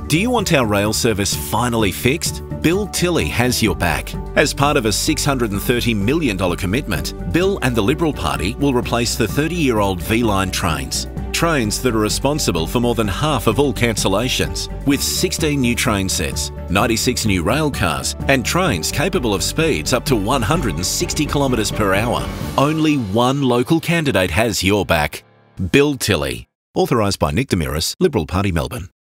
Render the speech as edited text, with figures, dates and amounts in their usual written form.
Do you want our rail service finally fixed? Bill Tilley has your back. As part of a $630 million commitment, Bill and the Liberal Party will replace the 30-year-old V-Line trains. Trains that are responsible for more than half of all cancellations, with 16 new train sets, 96 new rail cars, and trains capable of speeds up to 160 kilometres per hour. Only one local candidate has your back. Bill Tilley. Authorised by Nick Demiris, Liberal Party, Melbourne.